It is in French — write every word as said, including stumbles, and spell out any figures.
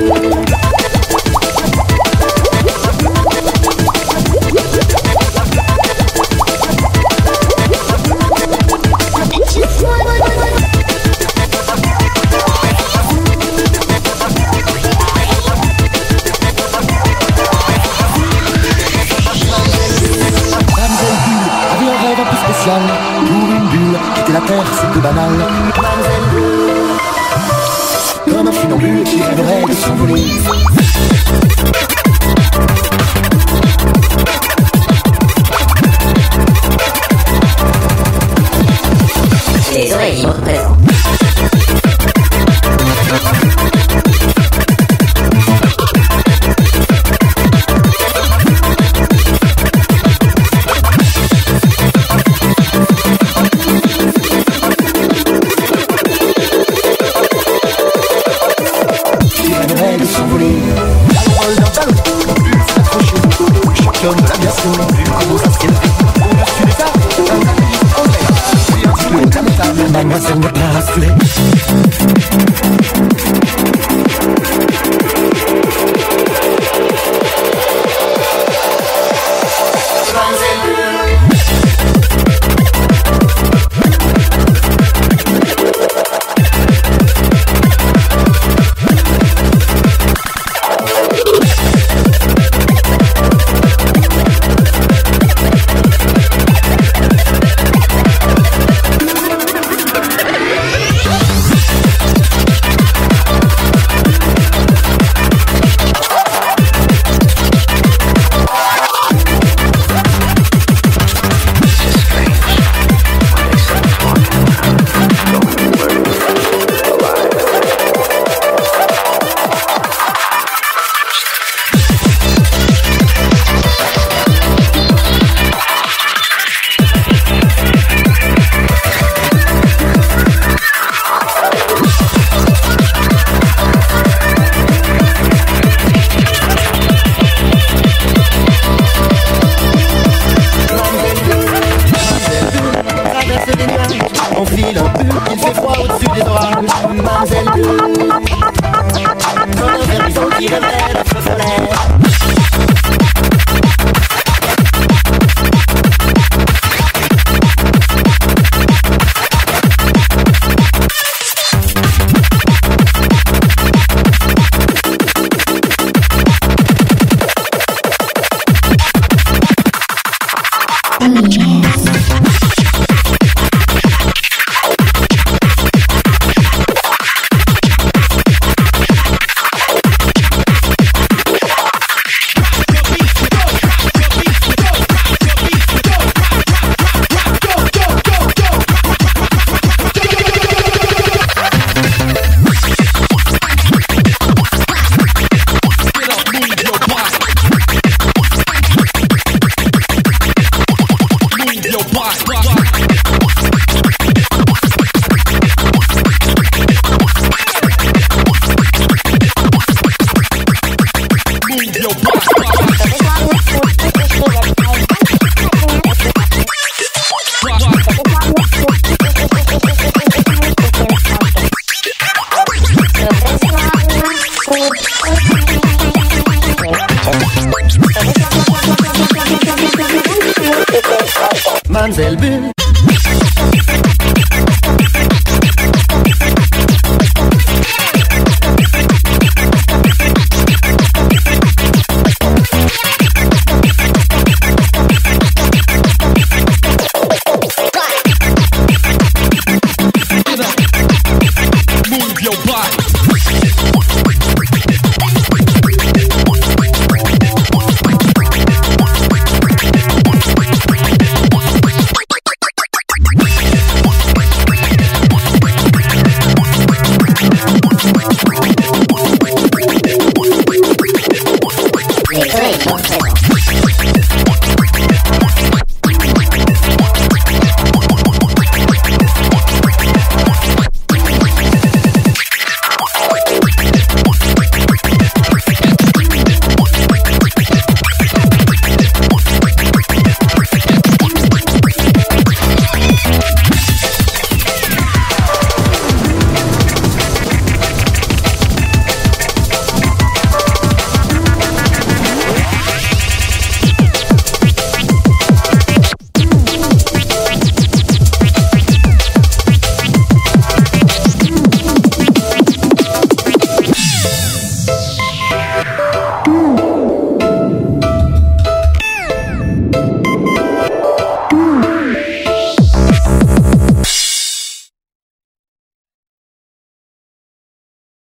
Pour une bulle, quitter la terre c'est peu banal. Comme un funambule qui rêverait de s'envoler. Les oreilles libres présentent. De l'aviation, plus comment ça s'élève au-dessus des arbres, un apéris en l'air. Puis un petit peu de la métable, mademoiselle n'est pas rassurée. Enfile un pull, il fait froid au-dessus des orages. Mamzelle Bulle, comme un vermison qui rêverait d'un feu solaire. Mamzelle Bulle. Les oreilles libres.